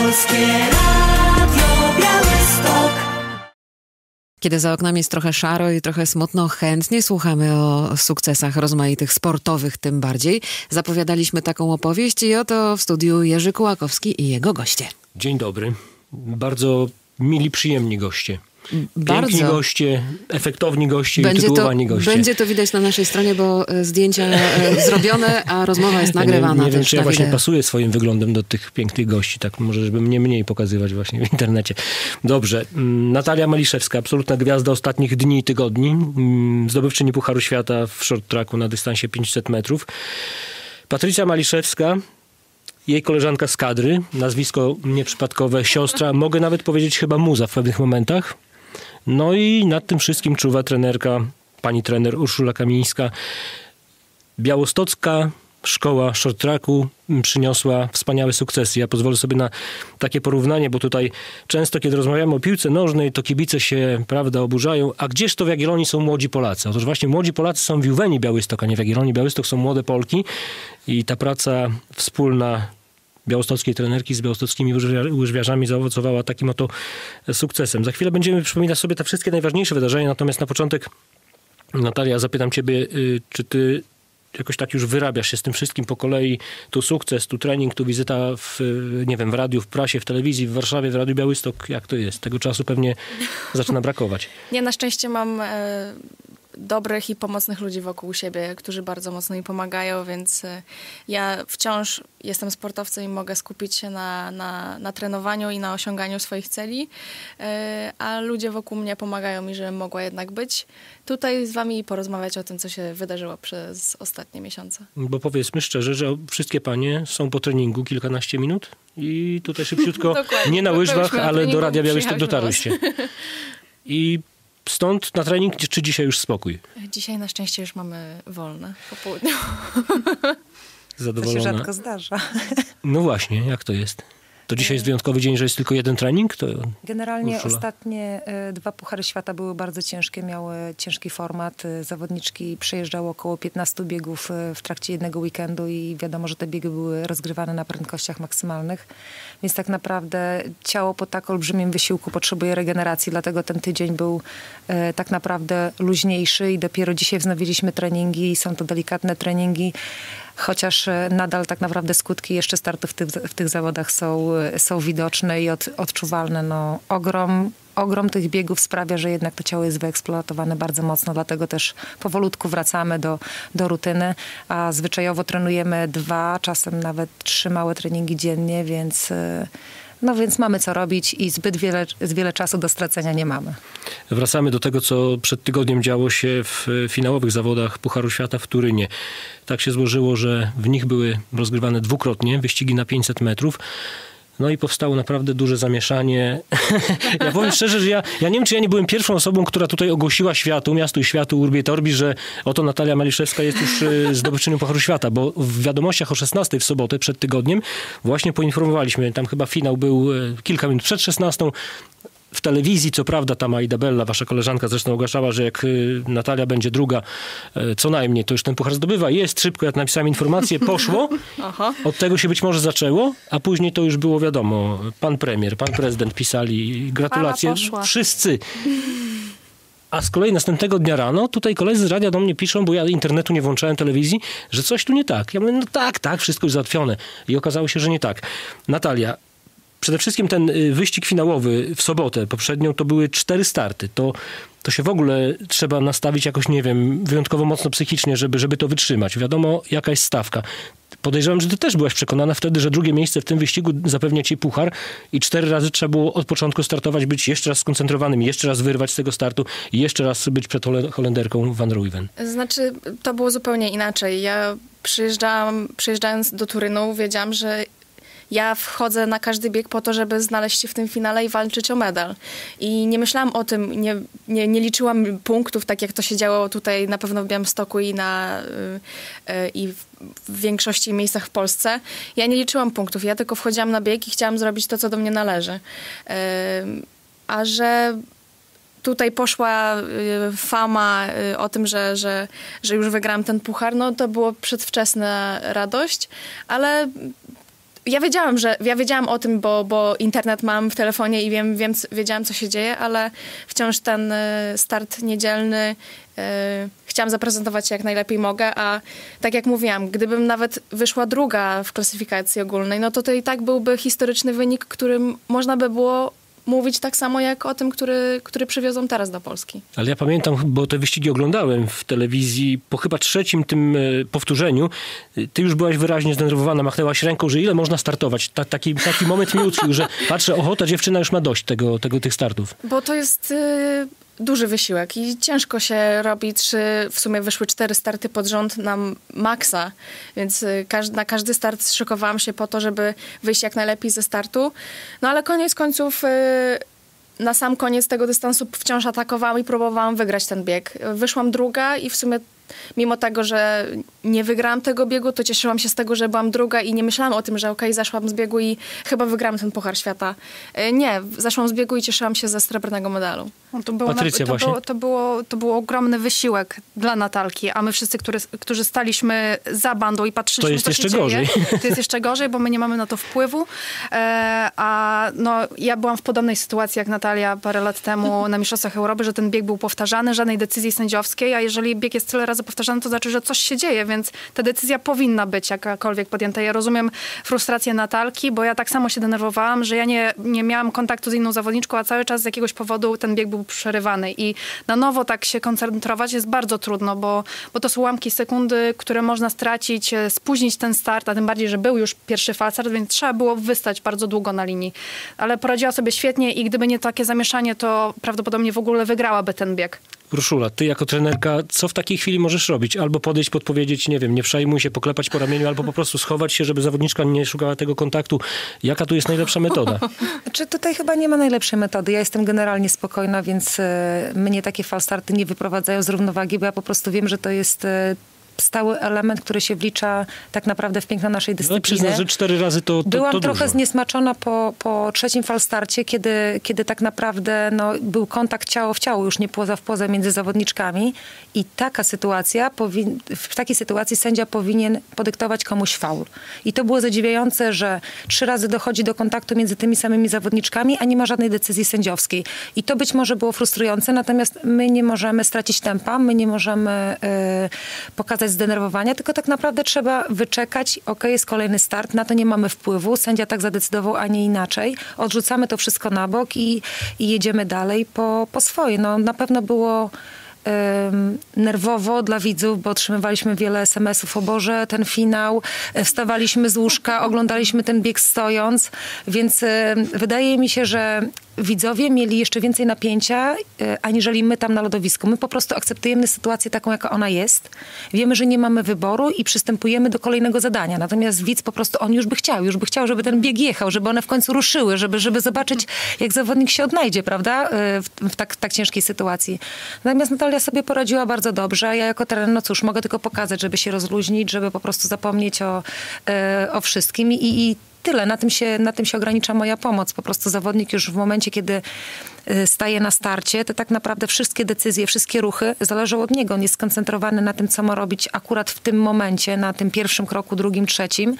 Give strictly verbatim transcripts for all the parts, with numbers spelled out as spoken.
Polskie Radio Białystok. Kiedy za oknami jest trochę szaro i trochę smutno, chętnie słuchamy o sukcesach rozmaitych sportowych tym bardziej. Zapowiadaliśmy taką opowieść i oto w studiu Jerzy Kułakowski i jego goście. Dzień dobry. Bardzo mili, przyjemni goście. Piękni Bardzo. goście, efektowni goście Będzie i utytułowani to, goście. Będzie to widać na naszej stronie, bo e, zdjęcia e, zrobione, a rozmowa jest nagrywana. Ja nie, nie wiem, też czy ja na właśnie wideo. pasuję swoim wyglądem do tych pięknych gości. Tak może, żeby mnie mniej pokazywać właśnie w internecie. Dobrze. Natalia Maliszewska, absolutna gwiazda ostatnich dni i tygodni. Zdobywczyni Pucharu Świata w short tracku na dystansie pięćset metrów. Patrycja Maliszewska, jej koleżanka z kadry, nazwisko nieprzypadkowe, siostra, mogę nawet powiedzieć chyba muza w pewnych momentach. No i nad tym wszystkim czuwa trenerka, pani trener Urszula Kamińska. Białostocka szkoła short tracku przyniosła wspaniałe sukcesy. Ja pozwolę sobie na takie porównanie, bo tutaj często, kiedy rozmawiamy o piłce nożnej, to kibice się, prawda, oburzają. A gdzież to w Jagiellonii są młodzi Polacy? Otóż właśnie młodzi Polacy są w Juwenii Białystok, a nie w Jagiellonii Białystok. Są młode Polki i ta praca wspólna białostockiej trenerki z białostockimi łyżwiarzami zaowocowała takim oto sukcesem. Za chwilę będziemy przypominać sobie te wszystkie najważniejsze wydarzenia, natomiast na początek, Natalia, zapytam ciebie, czy ty jakoś tak już wyrabiasz się z tym wszystkim po kolei, tu sukces, tu trening, tu wizyta w, nie wiem, w radiu, w prasie, w telewizji, w Warszawie, w Radiu Białystok. Jak to jest? Tego czasu pewnie zaczyna brakować. Nie, na szczęście mam e, dobrych i pomocnych ludzi wokół siebie, którzy bardzo mocno mi pomagają, więc e, ja wciąż jestem sportowcem i mogę skupić się na, na, na trenowaniu i na osiąganiu swoich celi, e, a ludzie wokół mnie pomagają mi, żebym mogła jednak być tutaj z wami i porozmawiać o tym, co się wydarzyło przez ostatnie miesiące. Bo powiedzmy szczerze, że wszystkie panie są po treningu kilkanaście minut i tutaj szybciutko, nie na łyżwach, ale treningu, do Radia Białystok dotarłyście. I stąd na trening, czy dzisiaj już spokój? Dzisiaj na szczęście już mamy wolne po południu. Zadowolona. To się rzadko zdarza. No właśnie, jak to jest? To dzisiaj jest wyjątkowy dzień, że jest tylko jeden trening? To Generalnie Urszula. ostatnie y, dwa Puchary Świata były bardzo ciężkie, miały ciężki format. Y, zawodniczki przejeżdżało około piętnaście biegów y, w trakcie jednego weekendu i wiadomo, że te biegi były rozgrywane na prędkościach maksymalnych. Więc tak naprawdę ciało po tak olbrzymim wysiłku potrzebuje regeneracji, dlatego ten tydzień był y, tak naprawdę luźniejszy i dopiero dzisiaj wznowiliśmy treningi. Są to delikatne treningi, chociaż nadal tak naprawdę skutki jeszcze startu w tych, w tych zawodach są, są widoczne i od, odczuwalne. No, ogrom, ogrom tych biegów sprawia, że jednak to ciało jest wyeksploatowane bardzo mocno, dlatego też powolutku wracamy do, do rutyny, a zwyczajowo trenujemy dwa, czasem nawet trzy małe treningi dziennie, więc... No więc mamy co robić i zbyt wiele, wiele czasu do stracenia nie mamy. Wracamy do tego, co przed tygodniem działo się w finałowych zawodach Pucharu Świata w Turynie. Tak się złożyło, że w nich były rozgrywane dwukrotnie wyścigi na pięćset metrów. No i powstało naprawdę duże zamieszanie. Ja powiem szczerze, że ja, ja nie wiem, czy ja nie byłem pierwszą osobą, która tutaj ogłosiła światu, miastu i światu, Urbi et Orbi, że oto Natalia Maliszewska jest już zdobywczynią Pucharu Świata, bo w wiadomościach o szesnastej w sobotę przed tygodniem właśnie poinformowaliśmy, tam chyba finał był kilka minut przed szesnastą. W telewizji, co prawda, ta Maida Bella, wasza koleżanka, zresztą ogłaszała, że jak Natalia będzie druga, co najmniej, to już ten puchar zdobywa. Jest szybko, jak napisałem informację, poszło. Aha. Od tego się być może zaczęło, a później to już było wiadomo. Pan premier, pan prezydent pisali gratulacje. Wszyscy. A z kolei następnego dnia rano tutaj koledzy z radia do mnie piszą, bo ja internetu nie włączałem, telewizji, że coś tu nie tak. Ja mówię, no tak, tak, wszystko już załatwione. I okazało się, że nie tak. Natalia, przede wszystkim ten wyścig finałowy w sobotę poprzednią to były cztery starty. To, to się w ogóle trzeba nastawić jakoś, nie wiem, wyjątkowo mocno psychicznie, żeby, żeby to wytrzymać. Wiadomo, jaka jest stawka. Podejrzewam, że ty też byłaś przekonana wtedy, że drugie miejsce w tym wyścigu zapewnia ci puchar i cztery razy trzeba było od początku startować, być jeszcze raz skoncentrowanym, jeszcze raz wyrwać z tego startu i jeszcze raz być przed Holenderką Van Ruijven. Znaczy, to było zupełnie inaczej. Ja przyjeżdżałam, przyjeżdżając do Turynu, wiedziałam, że ja wchodzę na każdy bieg po to, żeby znaleźć się w tym finale i walczyć o medal. I nie myślałam o tym, nie, nie, nie liczyłam punktów, tak jak to się działo tutaj na pewno w Białymstoku i, na, yy, yy, i w, w większości miejscach w Polsce. Ja nie liczyłam punktów, ja tylko wchodziłam na bieg i chciałam zrobić to, co do mnie należy. Yy, a że tutaj poszła y, fama y, o tym, że, że, że już wygrałam ten puchar, no to było przedwczesna radość, ale ja wiedziałam, że ja wiedziałam o tym, bo, bo internet mam w telefonie i wiem, wiem, wiedziałam, co się dzieje, ale wciąż ten start niedzielny yy, chciałam zaprezentować się jak najlepiej mogę, a tak jak mówiłam, gdybym nawet wyszła druga w klasyfikacji ogólnej, no to to i tak byłby historyczny wynik, którym można by było mówić tak samo jak o tym, który, który przywiozą teraz do Polski. Ale ja pamiętam, bo te wyścigi oglądałem w telewizji, po chyba trzecim tym powtórzeniu, ty już byłaś wyraźnie zdenerwowana, machnęłaś ręką, że ile można startować. Ta, taki, taki moment mi utkwił, że patrzę, oho, ta dziewczyna już ma dość tego, tego, tych startów. Bo to jest y, duży wysiłek i ciężko się robi trzy, w sumie wyszły cztery starty pod rząd na maksa, więc y, każ, na każdy start szykowałam się po to, żeby wyjść jak najlepiej ze startu. No ale koniec końców y, na sam koniec tego dystansu wciąż atakowałam i próbowałam wygrać ten bieg. Wyszłam druga i w sumie mimo tego, że nie wygrałam tego biegu, to cieszyłam się z tego, że byłam druga i nie myślałam o tym, że okej, okay, zeszłam z biegu i chyba wygram ten Puchar Świata. Nie, zeszłam z biegu i cieszyłam się ze srebrnego medalu. No to, było, Patrycja, to, właśnie. było, to, było, to był ogromny wysiłek dla Natalki, a my wszyscy, który, którzy staliśmy za bandą i patrzyliśmy, to jest co jeszcze się dzieje, gorzej. to jest jeszcze gorzej, bo my nie mamy na to wpływu. E, a no, ja byłam w podobnej sytuacji jak Natalia parę lat temu na Mistrzostwach Europy, że ten bieg był powtarzany, żadnej decyzji sędziowskiej, a jeżeli bieg jest tyle razy powtarzany, to znaczy, że coś się dzieje, więc ta decyzja powinna być jakakolwiek podjęta. Ja rozumiem frustrację Natalki, bo ja tak samo się denerwowałam, że ja nie, nie miałam kontaktu z inną zawodniczką, a cały czas z jakiegoś powodu ten bieg był przerywany. I na nowo tak się koncentrować jest bardzo trudno, bo, bo to są ułamki sekundy, które można stracić, spóźnić ten start, a tym bardziej, że był już pierwszy falstart, więc trzeba było wystać bardzo długo na linii. Ale poradziła sobie świetnie i gdyby nie takie zamieszanie, to prawdopodobnie w ogóle wygrałaby ten bieg. Urszula, ty jako trenerka, co w takiej chwili możesz robić? Albo podejść, podpowiedzieć, nie wiem, nie przejmuj się, poklepać po ramieniu, albo po prostu schować się, żeby zawodniczka nie szukała tego kontaktu. Jaka tu jest najlepsza metoda? Znaczy, tutaj chyba nie ma najlepszej metody. Ja jestem generalnie spokojna, więc e, mnie takie falstarty nie wyprowadzają z równowagi, bo ja po prostu wiem, że to jest e, stały element, który się wlicza tak naprawdę w piękno naszej dyscypliny. No przyznam, że cztery razy to, to Byłam to trochę dużo. zniesmaczona po, po trzecim falstarcie, kiedy, kiedy tak naprawdę no, był kontakt ciało w ciało, już nie płoza w płozę między zawodniczkami i taka sytuacja, powin- w takiej sytuacji sędzia powinien podyktować komuś faul. I to było zadziwiające, że trzy razy dochodzi do kontaktu między tymi samymi zawodniczkami, a nie ma żadnej decyzji sędziowskiej. I to być może było frustrujące, natomiast my nie możemy stracić tempa, my nie możemy yy, pokazać zdenerwowania, tylko tak naprawdę trzeba wyczekać, ok, jest kolejny start, na to nie mamy wpływu, sędzia tak zadecydował, a nie inaczej. Odrzucamy to wszystko na bok i, i jedziemy dalej po, po swoje. No, na pewno było um, nerwowo dla widzów, bo otrzymywaliśmy wiele es em esów, o Boże, ten finał, wstawaliśmy z łóżka, oglądaliśmy ten bieg stojąc, więc um, wydaje mi się, że widzowie mieli jeszcze więcej napięcia, e, aniżeli my tam na lodowisku. My po prostu akceptujemy sytuację taką, jaka ona jest. Wiemy, że nie mamy wyboru i przystępujemy do kolejnego zadania. Natomiast widz po prostu, on już by chciał, już by chciał, żeby ten bieg jechał, żeby one w końcu ruszyły, żeby, żeby zobaczyć, jak zawodnik się odnajdzie, prawda, e, w, w tak, tak ciężkiej sytuacji. Natomiast Natalia sobie poradziła bardzo dobrze. Ja jako trener, no cóż, mogę tylko pokazać, żeby się rozluźnić, żeby po prostu zapomnieć o, e, o wszystkim i, i tyle. Na tym się, na tym się ogranicza moja pomoc. Po prostu zawodnik już w momencie, kiedy staje na starcie, to tak naprawdę wszystkie decyzje, wszystkie ruchy zależą od niego. On jest skoncentrowany na tym, co ma robić akurat w tym momencie, na tym pierwszym kroku, drugim, trzecim,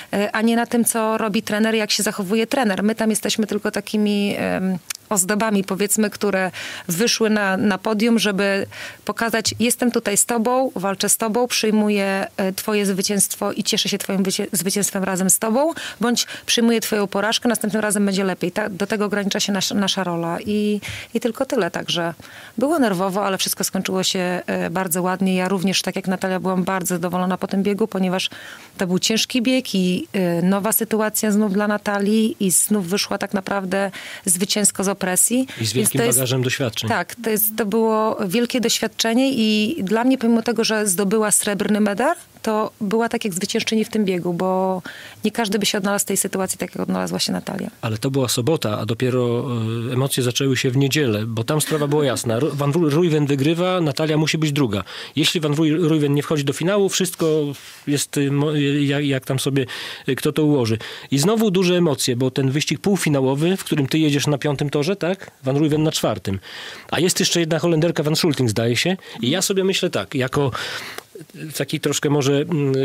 a nie na tym, co robi trener, jak się zachowuje trener. My tam jesteśmy tylko takimi um, ozdobami, powiedzmy, które wyszły na, na podium, żeby pokazać, jestem tutaj z tobą, walczę z tobą, przyjmuję twoje zwycięstwo i cieszę się twoim wycie- zwycięstwem razem z tobą, bądź przyjmuję twoją porażkę, następnym razem będzie lepiej. Ta, do tego ogranicza się nas, nasza rola i, i tylko tyle. Także było nerwowo, ale wszystko skończyło się bardzo ładnie. Ja również, tak jak Natalia, byłam bardzo zadowolona po tym biegu, ponieważ to był ciężki bieg i nowa sytuacja znów dla Natalii i znów wyszła tak naprawdę zwycięsko z opresji. I z wielkim jest, bagażem doświadczeń. Tak, to, jest, to było wielkie doświadczenie i dla mnie, pomimo tego, że zdobyła srebrny medal, to była tak jak zwyciężczyni w tym biegu, bo nie każdy by się odnalazł w tej sytuacji, tak jak odnalazła się Natalia. Ale to była sobota, a dopiero e, emocje zaczęły się w niedzielę, bo tam sprawa była jasna. Van Ruyven wygrywa, Natalia musi być druga. Jeśli Van Ruyven nie wchodzi do finału, wszystko jest jak, jak tam sobie kto to ułoży. I znowu duże emocje, bo ten wyścig półfinałowy, w którym ty jedziesz na piątym torze, tak? Van Ruyven na czwartym. A jest jeszcze jedna Holenderka, Van Schulting, zdaje się. I ja sobie myślę tak, jako taki troszkę może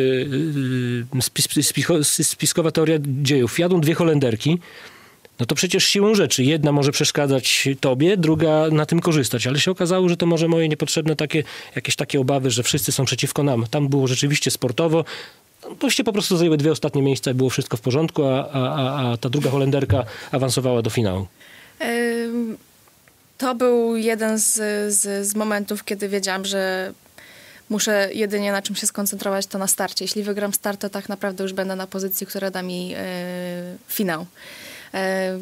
yy, spis, spis, spiskowa teoria dziejów. Jadą dwie Holenderki, no to przecież siłą rzeczy jedna może przeszkadzać tobie, druga na tym korzystać, ale się okazało, że to może moje niepotrzebne takie, jakieś takie obawy, że wszyscy są przeciwko nam. Tam było rzeczywiście sportowo, Poście po prostu zajęły dwie ostatnie miejsca i było wszystko w porządku, a, a, a ta druga Holenderka awansowała do finału. Ym, to był jeden z, z, z momentów, kiedy wiedziałam, że muszę jedynie na czym się skoncentrować, to na starcie. Jeśli wygram start, to tak naprawdę już będę na pozycji, która da mi yy, finał. Yy,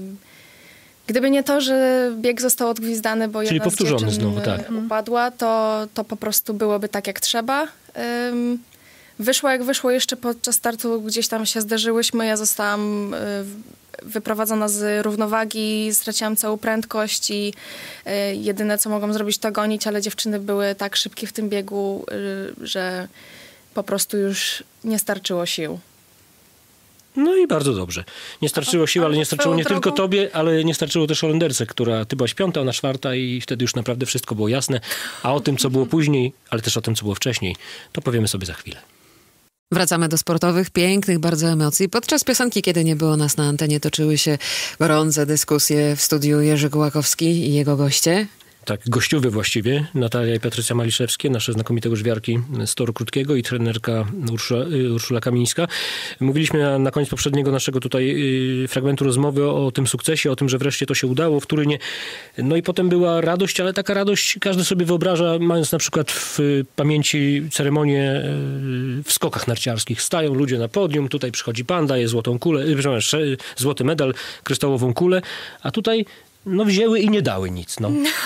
Gdyby nie to, że bieg został odgwizdany, bo Czyli jedna z dziewczyn znowu, tak. upadła, to, to po prostu byłoby tak, jak trzeba. Ym, wyszło jak wyszło, jeszcze podczas startu gdzieś tam się zderzyłyśmy. Ja zostałam y, wyprowadzona z równowagi, straciłam całą prędkość i y, jedyne, co mogłam zrobić, to gonić, ale dziewczyny były tak szybkie w tym biegu, y, że po prostu już nie starczyło sił. No i bardzo dobrze. Nie starczyło sił, ale nie starczyło nie drogą... tylko tobie, ale nie starczyło też Holenderce, która ty byłaś piąta, ona czwarta i wtedy już naprawdę wszystko było jasne. A o tym, co było później, ale też o tym, co było wcześniej, to powiemy sobie za chwilę. Wracamy do sportowych, pięknych bardzo emocji. Podczas piosenki, kiedy nie było nas na antenie, toczyły się gorące dyskusje w studiu Jerzy Kołakowski i jego goście. Tak, gościowy właściwie, Natalia i Patrycja Maliszewskie, nasze znakomite łyżwiarki z toru krótkiego i trenerka Urszula, Urszula Kamińska. Mówiliśmy na, na koniec poprzedniego naszego tutaj y, fragmentu rozmowy o, o tym sukcesie, o tym, że wreszcie to się udało w Turynie. No i potem była radość, ale taka radość każdy sobie wyobraża, mając na przykład w y, pamięci ceremonię y, w skokach narciarskich. Stają ludzie na podium, tutaj przychodzi pan, daje złotą kulę, y, przepraszam, złoty medal, kryształową kulę, a tutaj no wzięły i nie dały nic, no. No,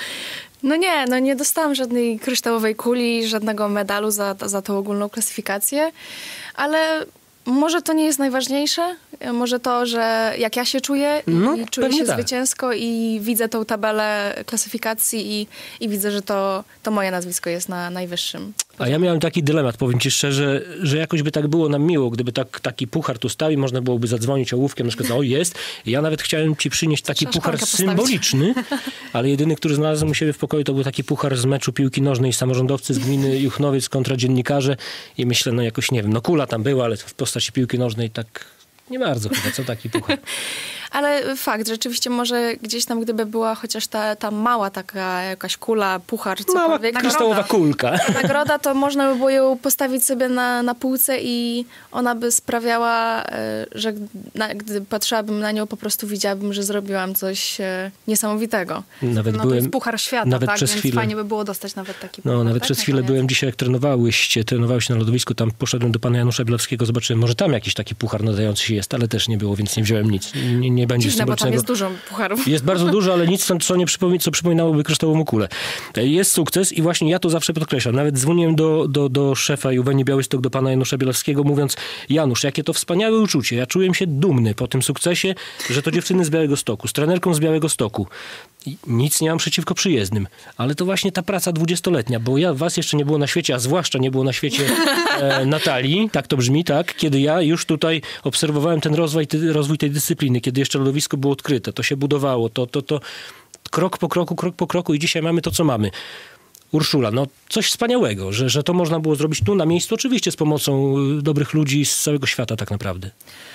no nie, no nie dostałam żadnej kryształowej kuli, żadnego medalu za, za tą ogólną klasyfikację, ale może to nie jest najważniejsze. Może to, że jak ja się czuję i no, czuję się tak. zwycięsko i widzę tą tabelę klasyfikacji i, i widzę, że to, to moje nazwisko jest na najwyższym. A ja miałem taki dylemat, powiem ci szczerze, że jakoś by tak było nam miło, gdyby tak, taki puchar tu stał i można byłoby zadzwonić ołówkiem, na przykład, o jest. Ja nawet chciałem ci przynieść taki Trzeba puchar szklankę symboliczny, ale jedyny, który znalazłem u siebie w pokoju, to był taki puchar z meczu piłki nożnej samorządowcy z gminy Juchnowiec kontra dziennikarze i myślę, no jakoś nie wiem, no kula tam była, ale w postaci piłki nożnej tak nie bardzo chyba, co taki puchar. Ale fakt, rzeczywiście może gdzieś tam, gdyby była chociaż ta, ta mała taka jakaś kula, puchar, cokolwiek. Mała kryształowa kulka. Nagroda, to można by było ją postawić sobie na, na półce i ona by sprawiała, że na, gdy patrzyłabym na nią, po prostu widziałabym, że zrobiłam coś niesamowitego. Nawet no byłem, to jest puchar świata, nawet tak? przez Więc chwilę, fajnie by było dostać nawet taki puchar. No, nawet tak? przez Na chwilę koniec. byłem dzisiaj, jak trenowałyście, trenowałeś na lodowisku, tam poszedłem do pana Janusza Bielawskiego, zobaczyłem, może tam jakiś taki puchar nadający się jest, ale też nie było, więc nie wziąłem nic. Nie, nie będzie Dziwne, bo tam symbolicznego. jest dużo pucharów. Jest bardzo dużo, ale nic, co, nie przypomi- co przypominałoby kryształową kulę. Jest sukces i właśnie ja to zawsze podkreślam. Nawet dzwoniłem do, do, do szefa Juwenii Białystok, do pana Janusza Bielawskiego, mówiąc, Janusz, jakie to wspaniałe uczucie. Ja czułem się dumny po tym sukcesie, że to dziewczyny z Białegostoku, z trenerką z Białegostoku. I nic nie mam przeciwko przyjezdnym. Ale to właśnie ta praca dwudziestoletnia, bo ja was jeszcze nie było na świecie, a zwłaszcza nie było na świecie e, Natalii, tak to brzmi, tak? Kiedy ja już tutaj obserwowałem ten rozwój, ty, rozwój tej dyscypliny, kiedy jeszcze lodowisko było odkryte, to się budowało, to, to, to krok po kroku, krok po kroku i dzisiaj mamy to, co mamy. Urszula, no coś wspaniałego, że, że to można było zrobić tu na miejscu, oczywiście z pomocą dobrych ludzi z całego świata tak naprawdę.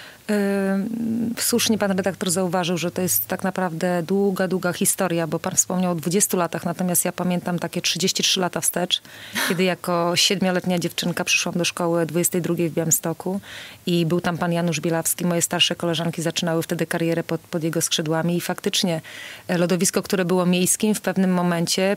Yy, słusznie pan redaktor zauważył, że to jest tak naprawdę długa, długa historia, bo pan wspomniał o dwudziestu latach, natomiast ja pamiętam takie trzydzieści trzy lata wstecz, kiedy jako siedmioletnia dziewczynka przyszłam do szkoły dwudziestej drugiej w Białymstoku i był tam pan Janusz Bielawski. Moje starsze koleżanki zaczynały wtedy karierę pod, pod jego skrzydłami i faktycznie lodowisko, które było miejskim, w pewnym momencie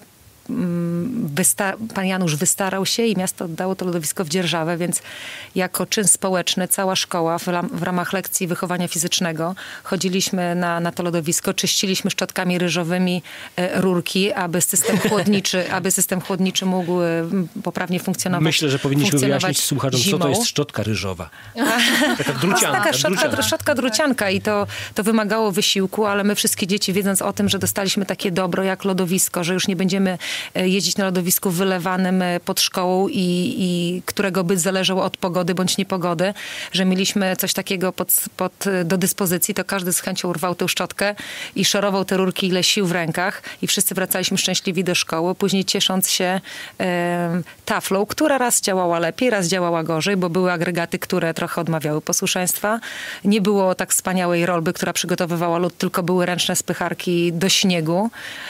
Wysta- pan Janusz wystarał się i miasto oddało to lodowisko w dzierżawę, więc jako czyn społeczny cała szkoła w, ram- w ramach lekcji wychowania fizycznego chodziliśmy na, na to lodowisko, czyściliśmy szczotkami ryżowymi e, rurki, aby system chłodniczy, aby system chłodniczy mógł e, poprawnie funkcjonować. Myślę, że powinniśmy funkcjonować wyjaśnić słuchaczom, zimą. co to jest szczotka ryżowa. Taka To drucianka. jest taka szczotka, drucianka. szczotka drucianka i to, to wymagało wysiłku, ale my wszystkie dzieci, wiedząc o tym, że dostaliśmy takie dobro jak lodowisko, że już nie będziemy e, jeździć na lodowisku wylewanym e, pod szkołą i, i którego byt zależał od pogody bądź niepogody, że mieliśmy coś takiego pod, pod, do dyspozycji, to każdy z chęcią rwał tę szczotkę i szorował te rurki ile sił w rękach i wszyscy wracaliśmy szczęśliwi do szkoły, później ciesząc się e, taflą, która raz działała lepiej, raz działała gorzej, bo były agregaty, które trochę odmawiały posłuszeństwa. Nie było tak wspaniałej rolby, która przygotowywała lód, tylko były ręczne spycharki do śniegu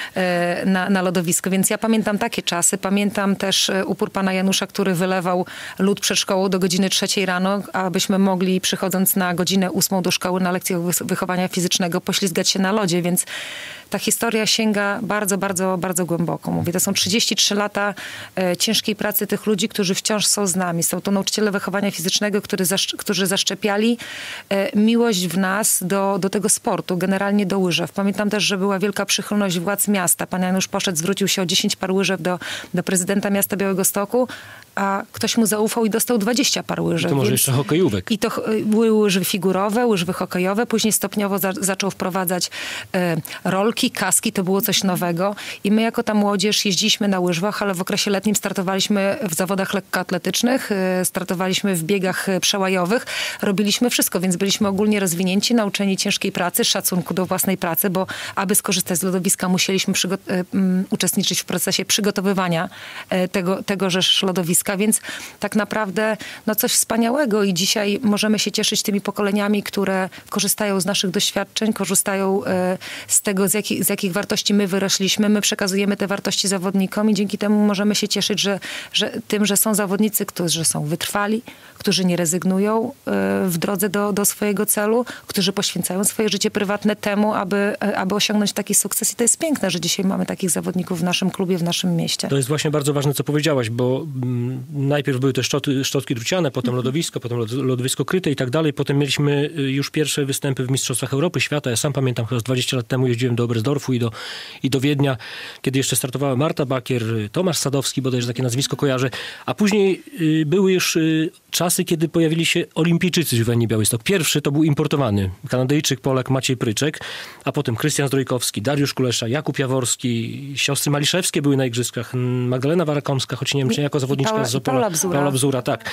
e, na, na lodowisku, więc ja pamiętam takie czasy. Pamiętam też upór pana Janusza, który wylewał lód przed szkołą do godziny trzeciej rano, abyśmy mogli, przychodząc na godzinę ósmą do szkoły na lekcjach wychowania fizycznego, poślizgać się na lodzie, więc ta historia sięga bardzo, bardzo, bardzo głęboko. Mówię, to są trzydzieści trzy lata e, ciężkiej pracy tych ludzi, którzy wciąż są z nami. Są to nauczyciele wychowania fizycznego, który zaszcz- którzy zaszczepiali e, miłość w nas do, do tego sportu, generalnie do łyżew. Pamiętam też, że była wielka przychylność władz miasta. Pan Janusz poszedł, zwrócił się o dziesięć par łyżew do, do prezydenta miasta Białegostoku, a ktoś mu zaufał i dostał dwadzieścia par łyżew. I to może więc... jeszcze hokejówek. I to ch- były łyżwy figurowe, łyżwy hokejowe. Później stopniowo za- zaczął wprowadzać e, rolki, kaski. To było coś nowego. I my jako ta młodzież jeździliśmy na łyżwach, ale w okresie letnim startowaliśmy w zawodach lekkoatletycznych, e, startowaliśmy w biegach e, przełajowych. Robiliśmy wszystko, więc byliśmy ogólnie rozwinięci, nauczeni ciężkiej pracy, szacunku do własnej pracy, bo aby skorzystać z lodowiska, musieliśmy przygo- e, m, uczestniczyć w procesie przygotowywania e, tego, tegoż lodowiska. Więc tak naprawdę no coś wspaniałego i dzisiaj możemy się cieszyć tymi pokoleniami, które korzystają z naszych doświadczeń, korzystają e, z tego, z, jaki, z jakich wartości my wyrośliśmy. My przekazujemy te wartości zawodnikom i dzięki temu możemy się cieszyć, że, że tym, że są zawodnicy, którzy są wytrwali, którzy nie rezygnują e, w drodze do, do swojego celu, którzy poświęcają swoje życie prywatne temu, aby, aby osiągnąć taki sukces. I to jest piękne, że dzisiaj mamy takich zawodników w naszym klubie, w naszym mieście. To jest właśnie bardzo ważne, co powiedziałaś, bo mm, najpierw były te szczoty, szczotki druciane, potem mm. lodowisko, potem lod, lodowisko kryte i tak dalej. Potem mieliśmy już pierwsze występy w Mistrzostwach Europy, Świata. Ja sam pamiętam, chyba z dwadzieścia lat temu jeździłem do Oberstdorfu i do, i do Wiednia, kiedy jeszcze startowała Marta Bakier, Tomasz Sadowski, bodajże takie nazwisko kojarzę. A później y, były już y, czasy, kiedy pojawili się olimpijczycy z Juwenii Białystok. Pierwszy to był importowany Kanadyjczyk, Polak Maciej Pryczek, a potem Krystian Zdrojkowski, Dariusz Kulesza, Jakub Jaworski, siostry Maliszewskie były na igrzyskach, Magdalena Warakomska, choć nie wiem, czy jako zawodniczka Paula, z Opola. Paula Bzura. Paula Bzura, tak.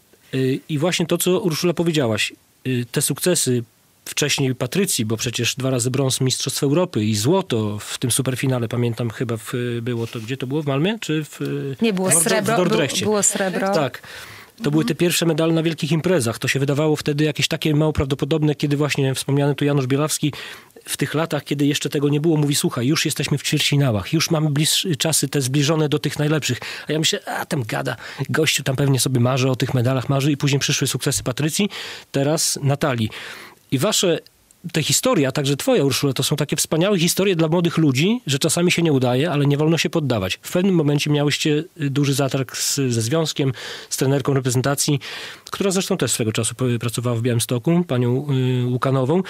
Y, I właśnie to, co Urszula powiedziałaś, y, te sukcesy wcześniej Patrycji, bo przecież dwa razy brąz Mistrzostw Europy i złoto w tym superfinale, pamiętam chyba w, było to, gdzie to było? W Malmie? Czy w Nie, było w Nord- srebro, w Dordrechcie. było, było srebro. Tak. To mhm. były te pierwsze medale na wielkich imprezach. To się wydawało wtedy jakieś takie mało prawdopodobne, kiedy właśnie wspomniany tu Janusz Bielawski w tych latach, kiedy jeszcze tego nie było, mówi, słuchaj, już jesteśmy w ćwierćfinałach, już mamy bliż, czasy te zbliżone do tych najlepszych. A ja myślę, a tam gada, gościu tam pewnie sobie marzy o tych medalach, marzy i później przyszły sukcesy Patrycji, teraz Natalii. I wasze te historie, a także twoja, Urszula, to są takie wspaniałe historie dla młodych ludzi, że czasami się nie udaje, ale nie wolno się poddawać. W pewnym momencie miałyście duży zatarg z, ze związkiem, z trenerką reprezentacji, która zresztą też swego czasu pracowała w Białymstoku, panią y, Łukanową.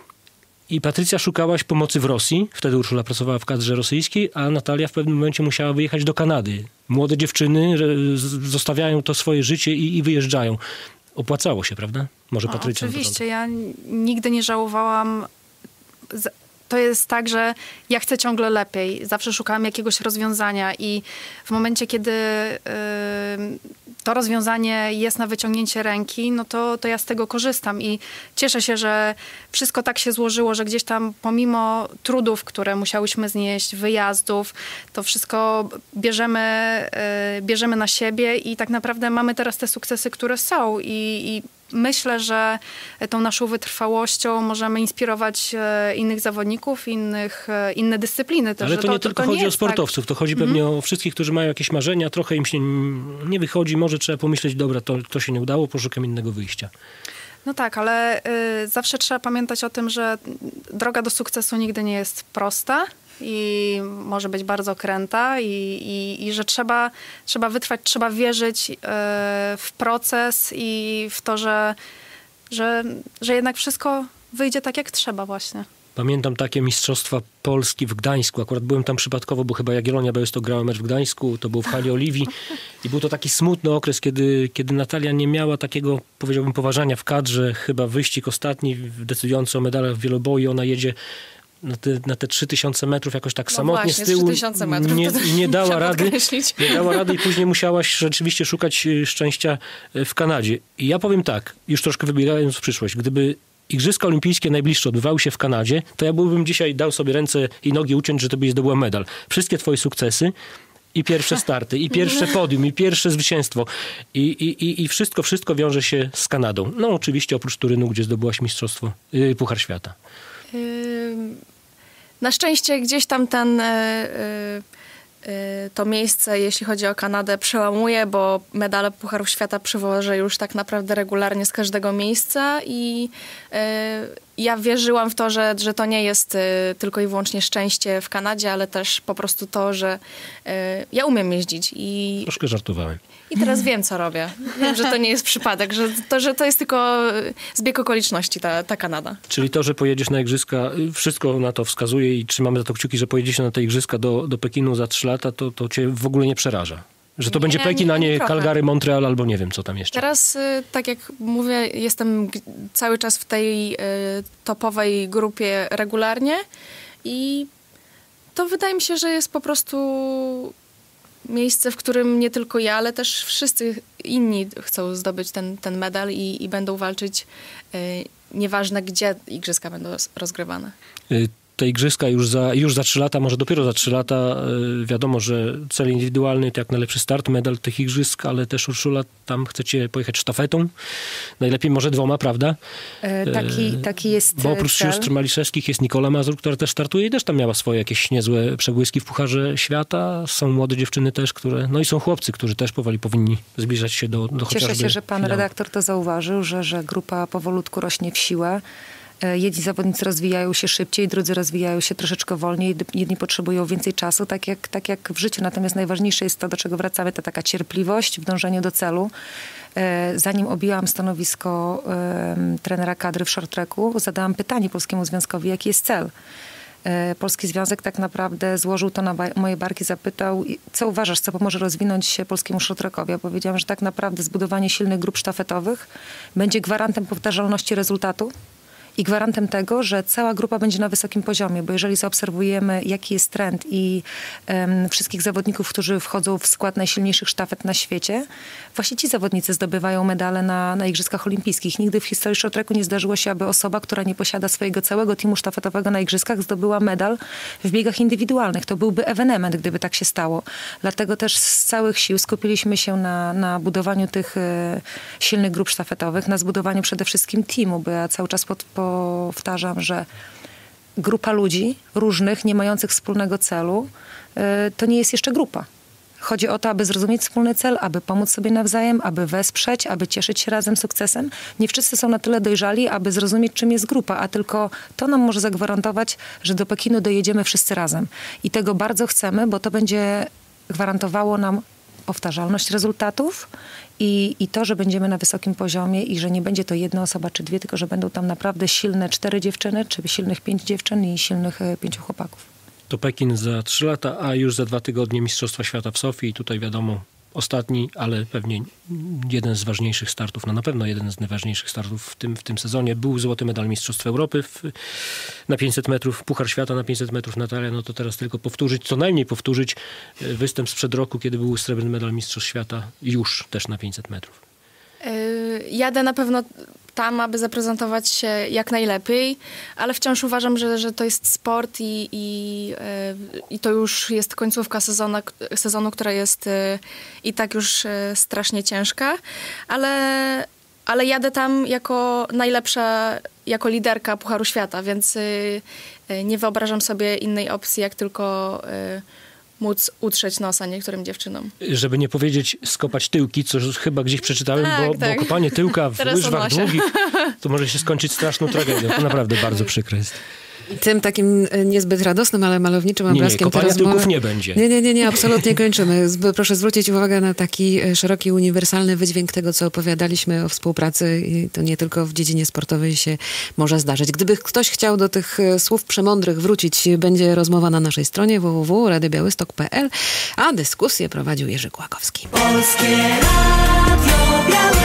I Patrycja, szukałaś pomocy w Rosji. Wtedy Urszula pracowała w kadrze rosyjskiej, a Natalia w pewnym momencie musiała wyjechać do Kanady. Młode dziewczyny zostawiają to swoje życie i, i wyjeżdżają. Opłacało się, prawda? Może Patrycja. No, oczywiście, ja nigdy nie żałowałam. To jest tak, że ja chcę ciągle lepiej. Zawsze szukałam jakiegoś rozwiązania i w momencie, kiedy yy, to rozwiązanie jest na wyciągnięcie ręki, no to, to ja z tego korzystam i cieszę się, że wszystko tak się złożyło, że gdzieś tam pomimo trudów, które musiałyśmy znieść, wyjazdów, to wszystko bierzemy, yy, bierzemy na siebie i tak naprawdę mamy teraz te sukcesy, które są i, i myślę, że tą naszą wytrwałością możemy inspirować innych zawodników, innych, inne dyscypliny. Też, ale to, to nie to, tylko to chodzi nie o sportowców, tak. To chodzi pewnie mm-hmm. o wszystkich, którzy mają jakieś marzenia, trochę im się nie wychodzi, może trzeba pomyśleć, dobra, to, to się nie udało, poszukam innego wyjścia. No tak, ale y, zawsze trzeba pamiętać o tym, że droga do sukcesu nigdy nie jest prosta i może być bardzo kręta i, i, i że trzeba, trzeba wytrwać, trzeba wierzyć y, w proces i w to, że, że, że jednak wszystko wyjdzie tak, jak trzeba właśnie. Pamiętam takie Mistrzostwa Polski w Gdańsku. Akurat byłem tam przypadkowo, bo chyba Jagiellonia Białystok grała mecz w Gdańsku. To było w hali Oliwii. I był to taki smutny okres, kiedy, kiedy Natalia nie miała takiego, powiedziałbym, poważania w kadrze. Chyba wyścig ostatni, decydujący o medalach w wieloboju. Ona jedzie na te, na te trzy tysiące metrów jakoś tak No samotnie właśnie, z tyłu trzy tysiące metrów, nie, to nie dała trzeba rady. podkreślić. Nie dała rady i później musiałaś rzeczywiście szukać y, szczęścia y, w Kanadzie. I ja powiem tak, już troszkę wybierając w przyszłość, gdyby Igrzyska Olimpijskie najbliższe odbywały się w Kanadzie, to ja byłbym dzisiaj dał sobie ręce i nogi uciąć, że to byś zdobyła medal. Wszystkie twoje sukcesy i pierwsze starty, i pierwsze podium, i pierwsze zwycięstwo. I, i, i, i wszystko, wszystko wiąże się z Kanadą. No oczywiście oprócz Turynu, gdzie zdobyłaś mistrzostwo, yy, Puchar Świata. Ym, Na szczęście gdzieś tam ten, y, y, y, to miejsce, jeśli chodzi o Kanadę, przełamuje, bo medale Pucharów Świata przywożę już tak naprawdę regularnie z każdego miejsca i y, ja wierzyłam w to, że, że to nie jest y, tylko i wyłącznie szczęście w Kanadzie, ale też po prostu to, że y, ja umiem jeździć i Troszkę żartowałem. I teraz wiem, co robię. Wiem, że to nie jest przypadek, że to, że to jest tylko zbieg okoliczności, ta, ta Kanada. Czyli to, że pojedziesz na igrzyska, wszystko na to wskazuje i trzymamy za to kciuki, że pojedziesz na te igrzyska do, do Pekinu za trzy lata, to, to cię w ogóle nie przeraża. Że to Nie, będzie Pekin, nie, a nie nie trochę. Calgary, Montreal albo nie wiem, co tam jeszcze. Teraz, y, tak jak mówię, jestem g- cały czas w tej y, topowej grupie regularnie i to wydaje mi się, że jest po prostu miejsce, w którym nie tylko ja, ale też wszyscy inni chcą zdobyć ten, ten medal i, i będą walczyć, y, nieważne gdzie igrzyska będą roz- rozgrywane. Y, Te igrzyska już za, już za trzy lata, może dopiero za trzy lata, y, wiadomo, że cel indywidualny to jak najlepszy start, medal tych igrzysk, ale też Urszula, tam chcecie pojechać sztafetą, najlepiej może dwoma, prawda? E, taki, taki jest Bo oprócz cel. sióstr Maliszewskich jest Nikola Mazur, która też startuje i też tam miała swoje jakieś niezłe przebłyski w Pucharze Świata. Są młode dziewczyny też, które, no i są chłopcy, którzy też powoli powinni zbliżać się do, do chociażby Cieszę się, że pan finału. redaktor to zauważył, że, że grupa powolutku rośnie w siłę. E, Jedni zawodnicy rozwijają się szybciej, drudzy rozwijają się troszeczkę wolniej, jedni potrzebują więcej czasu, tak jak, tak jak w życiu. Natomiast najważniejsze jest to, do czego wracamy, to taka cierpliwość w dążeniu do celu. E, Zanim objęłam stanowisko e, trenera kadry w short tracku, zadałam pytanie Polskiemu Związkowi, jaki jest cel. E, Polski Związek tak naprawdę złożył to na ba- moje barki, zapytał, i co uważasz, co pomoże rozwinąć się polskiemu short trackowi? Ja powiedziałam, że tak naprawdę zbudowanie silnych grup sztafetowych będzie gwarantem powtarzalności rezultatu i gwarantem tego, że cała grupa będzie na wysokim poziomie, bo jeżeli zaobserwujemy, jaki jest trend i um, wszystkich zawodników, którzy wchodzą w skład najsilniejszych sztafet na świecie, właśnie ci zawodnicy zdobywają medale na, na Igrzyskach Olimpijskich. Nigdy w historii short tracku nie zdarzyło się, aby osoba, która nie posiada swojego całego teamu sztafetowego na Igrzyskach, zdobyła medal w biegach indywidualnych. To byłby ewenement, gdyby tak się stało. Dlatego też z całych sił skupiliśmy się na, na budowaniu tych e, silnych grup sztafetowych, na zbudowaniu przede wszystkim teamu, bo ja cały czas pod, powtarzam, że grupa ludzi różnych, nie mających wspólnego celu, e, to nie jest jeszcze grupa. Chodzi o to, aby zrozumieć wspólny cel, aby pomóc sobie nawzajem, aby wesprzeć, aby cieszyć się razem sukcesem. Nie wszyscy są na tyle dojrzali, aby zrozumieć, czym jest grupa, a tylko to nam może zagwarantować, że do Pekinu dojedziemy wszyscy razem. I tego bardzo chcemy, bo to będzie gwarantowało nam powtarzalność rezultatów i, i to, że będziemy na wysokim poziomie i że nie będzie to jedna osoba czy dwie, tylko że będą tam naprawdę silne cztery dziewczyny, czy silnych pięć dziewczyn i silnych e, pięciu chłopaków. To Pekin za trzy lata, a już za dwa tygodnie Mistrzostwa Świata w Sofii. I tutaj wiadomo, ostatni, ale pewnie jeden z ważniejszych startów, no na pewno jeden z najważniejszych startów w tym, w tym sezonie. Był złoty medal Mistrzostw Europy w, na pięćset metrów, Puchar Świata na pięćset metrów Natalia, no to teraz tylko powtórzyć, co najmniej powtórzyć występ sprzed roku, kiedy był srebrny medal Mistrzostw Świata już też na pięćset metrów. Yy, jadę na pewno tam, aby zaprezentować się jak najlepiej, ale wciąż uważam, że, że to jest sport i, i, yy, i to już jest końcówka sezonu, sezonu, która jest yy, i tak już yy, strasznie ciężka, ale, ale jadę tam jako najlepsza, jako liderka Pucharu Świata, więc yy, yy, nie wyobrażam sobie innej opcji, jak tylko yy, móc utrzeć nosa niektórym dziewczynom. Żeby nie powiedzieć skopać tyłki, co chyba gdzieś przeczytałem, Tak, bo, tak. bo kopanie tyłka w Teraz łyżwach odnoszę. długich to może się skończyć straszną tragedią. To naprawdę bardzo przykre jest. I tym takim e, niezbyt radosnym, ale malowniczym Nie, nie, obrazkiem kopania te rozmowy... tyłków nie będzie. Nie, nie, nie, nie, absolutnie kończymy. Z- Proszę zwrócić uwagę na taki e, szeroki, uniwersalny wydźwięk tego, co opowiadaliśmy o współpracy i to nie tylko w dziedzinie sportowej się może zdarzyć. Gdyby ktoś chciał do tych e, słów przemądrych wrócić, będzie rozmowa na naszej stronie w w w kropka rady białystok kropka p l, a dyskusję prowadził Jerzy Kłakowski. Polskie Radio Białystok.